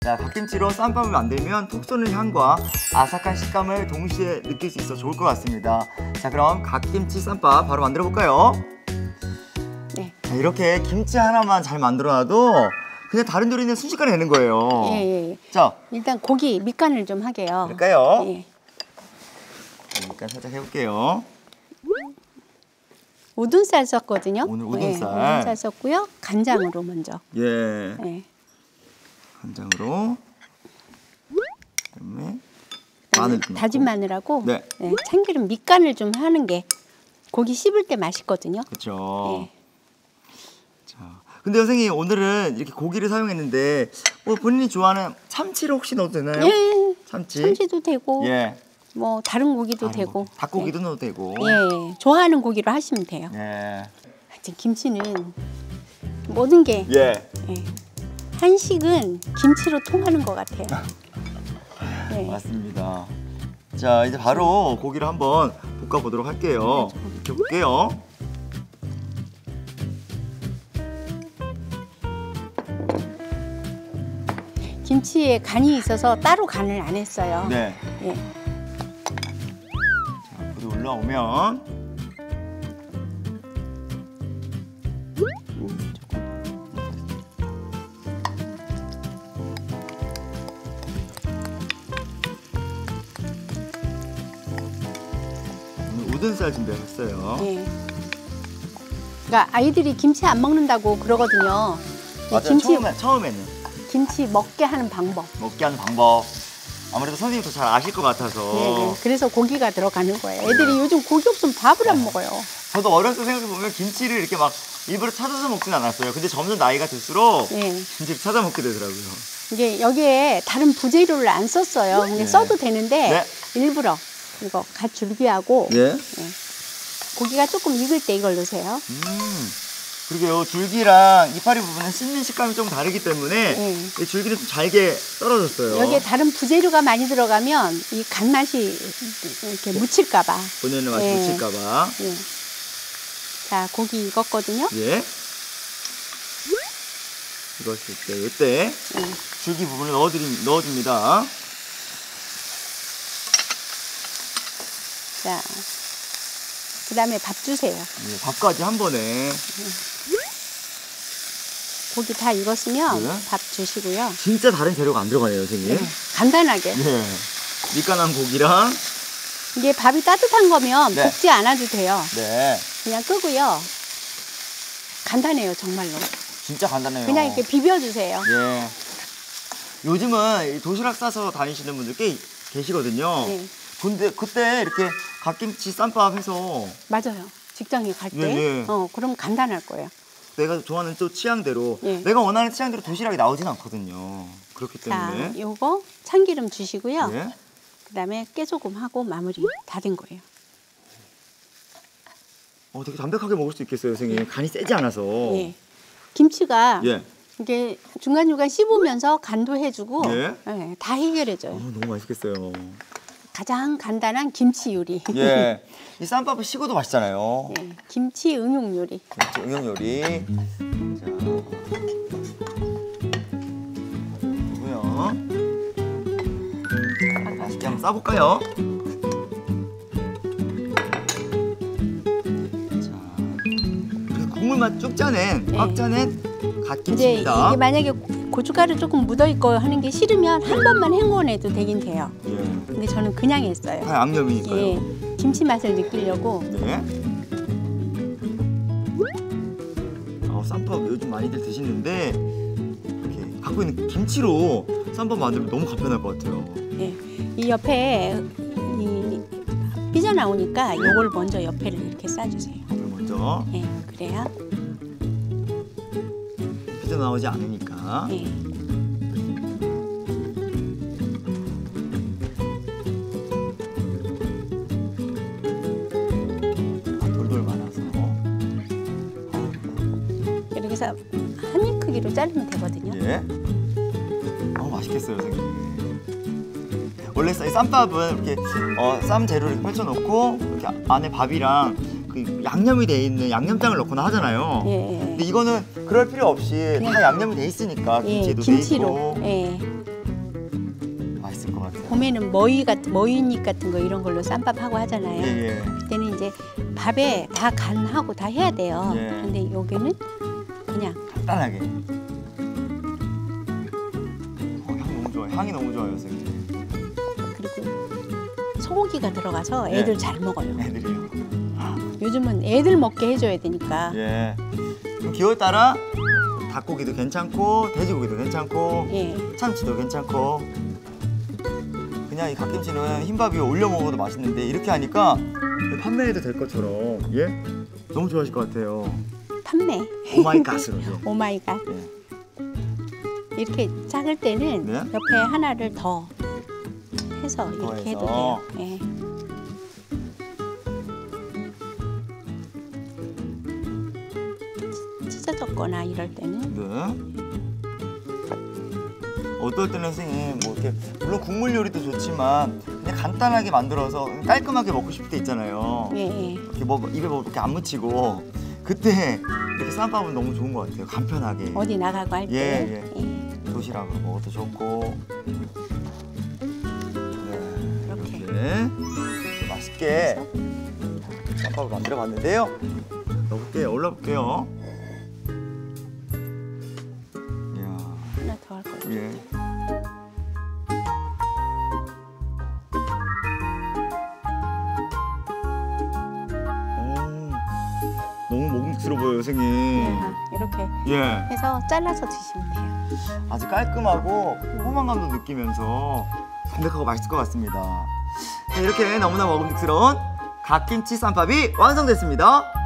자, 갓김치로 쌈밥을 만들면 톡 쏘는 향과 아삭한 식감을 동시에 느낄 수 있어 좋을 것 같습니다. 자, 그럼 갓김치 쌈밥 바로 만들어 볼까요? 네. 자, 이렇게 김치 하나만 잘 만들어놔도 그냥 다른 요리는 순식간에 되는 거예요. 예. 자, 일단 고기 밑간을 좀 하게요. 그럴까요? 예. 밑간 살짝 해볼게요. 우둔살 썼거든요. 오늘 우둔살. 예, 우둔살 썼고요. 간장으로 먼저. 예. 예. 간장으로. 그다음에 마늘 좀 다진 넣고. 마늘하고 네. 참기름 밑간을 좀 하는 게 고기 씹을 때 맛있거든요. 그렇죠. 예. 자, 근데 선생님 오늘은 이렇게 고기를 사용했는데 본인이 좋아하는 참치를 혹시 넣어도 되나요? 예. 참치. 참치도 되고 예. 뭐 다른 고기도 되고. 닭고기도 넣어도 되고. 예. 좋아하는 고기로 하시면 돼요. 예. 하여튼 김치는 모든 게 예. 한식은 김치로 통하는 것 같아요. 네. 맞습니다. 자, 이제 바로 고기를 한번 볶아 보도록 할게요. 이렇게 볼게요. 김치에 간이 있어서 따로 간을 안 했어요. 네. 예. 자, 불이 올라오면 오늘 우둔살 준비했어요. 예. 그러니까 아이들이 김치 안 먹는다고 그러거든요. 맞아요. 처음에는 김치 먹게 하는 방법. 먹게 하는 방법. 아무래도 선생님도 잘 아실 것 같아서. 네. 그래서 고기가 들어가는 거예요. 애들이 요즘 고기 없으면 밥을 안 먹어요. 저도 어렸을 때 생각해보면 김치를 이렇게 막 일부러 찾아서 먹진 않았어요. 근데 점점 나이가 들수록 예. 김치를 찾아 먹게 되더라고요. 이게 여기에 다른 부재료를 안 썼어요. 근데 네. 써도 되는데 네. 일부러 이거 갓줄기하고 예. 고기가 조금 익을 때 이걸 넣으세요. 그리고요, 줄기랑 이파리 부분은 씹는 식감이 좀 다르기 때문에 이 줄기는 좀 잘게 떨어졌어요. 여기에 다른 부재료가 많이 들어가면 이 간맛이 이렇게 묻힐까봐. 본연의 맛이 예. 묻힐까봐. 예. 자, 고기 익었거든요. 예. 익었을 때 이때 줄기 부분을 넣어줍니다. 자, 그다음에 밥 주세요. 예, 밥까지 한 번에. 고기 다 익었으면 네. 밥 주시고요. 진짜 다른 재료가 안 들어가네요, 선생님. 간단하게. 예. 밑간한 고기랑. 이게 밥이 따뜻한 거면 네. 볶지 않아도 돼요. 네. 그냥 끄고요. 간단해요, 정말로. 진짜 간단해요. 그냥 이렇게 비벼주세요. 예. 요즘은 도시락 싸서 다니시는 분들 꽤 계시거든요. 네. 근데 그때 이렇게 갓김치 쌈밥 해서 맞아요. 직장에 갈 때. 네. 그럼 간단할 거예요. 내가 좋아하는 또 취향대로 예. 내가 원하는 취향대로 도시락이 나오진 않거든요. 그렇기 자, 때문에. 요거 참기름 주시고요. 예. 그다음에 깨소금하고 마무리 다 된 거예요. 되게 담백하게 먹을 수 있겠어요, 선생님. 간이 세지 않아서. 예. 김치가 예. 이게 중간중간 씹으면서 간도 해주고 예. 예, 다 해결해줘요. 너무 맛있겠어요. 가장 간단한 김치 요리. 예. 이 쌈밥은 식어도 맛있잖아요. 예, 김치 응용 요리. 그렇죠, 응용 요리. 자, 보고요. 맛있게 한번 싸볼까요? 자, 국물만 쭉 짜낸, 네. 꽉 짜낸 이제 갓김치입니다. 이게 만약에 고춧가루 조금 묻어 있고 하는 게 싫으면 한 번만 헹궈내도 되긴 돼요. 예. 근데 저는 그냥 했어요. 다 양념이니까요. 예, 김치 맛을 느끼려고. 네. 쌈밥 요즘 많이들 드시는데 이렇게 갖고 있는 김치로 쌈밥 만들면 너무 간편할 것 같아요. 예, 이 옆에 이 삐져나오니까 요걸 먼저 옆에를 이렇게 싸주세요. 밥을 먼저 예, 그래야. 삐져나오지 않으니까. 예. 돌돌 말아서. 이렇게 해서 한 입 크기로 자르면 되거든요. 예. 맛있겠어요, 선생님. 원래 쌈밥은 이렇게 쌈 재료를 펼쳐놓고 이렇게 안에 밥이랑 그 양념이 돼 있는 양념장을 넣거나 하잖아요. 예. 근데 이거는 그럴 필요 없이 다 양념이 돼 있으니까 예, 김치도 돼 김치로. 있고. 예. 봄에는 머위잎 같은 거 이런 걸로 쌈밥 하고 하잖아요. 예. 그때는 이제 밥에 다 간하고 다 해야 돼요. 예. 근데 여기는 그냥 간단하게. 향 너무 좋아요. 향이 너무 좋아요, 선생님. 그리고 소고기가 들어가서 애들 예. 잘 먹어요. 애들이요. 요즘은 애들 먹게 해줘야 되니까. 예. 그럼 기호에 따라 닭고기도 괜찮고 돼지고기도 괜찮고 예. 참치도 괜찮고 그냥 이 갓김치는 흰밥 위에 올려 먹어도 맛있는데 이렇게 하니까 판매해도 될 것처럼 예? 너무 좋아하실 것 같아요. 판매. 오마이갓으로. 예. 오마이갓. 예. 이렇게 작을 때는 네? 옆에 하나를 더 해서 이렇게 해도 돼요. 예. 찢어졌거나 이럴 때는 네. 어떨 때는 선생님 뭐 이렇게 물론 국물 요리도 좋지만 그냥 간단하게 만들어서 깔끔하게 먹고 싶을 때 있잖아요. 예, 예. 이렇게 뭐 입에 뭐 이렇게 안 묻히고 그때 이렇게 쌈밥은 너무 좋은 것 같아요. 간편하게. 어디 나가고 할 때. 예, 예. 도시락으로 먹어도 좋고. 네, 이렇게. 이렇게 맛있게 쌈밥을 만들어봤는데요. 넣어볼게요. 올려볼게요. 이야, 하나 더 할 거예요. 예. 너무 먹음직스러워 보여요, 선생님. 이렇게 예. 해서 잘라서 드시면 돼요. 아주 깔끔하고 포만감도 느끼면서 담백하고 맛있을 것 같습니다. 네, 이렇게 너무나 먹음직스러운 갓김치 쌈밥이 완성됐습니다.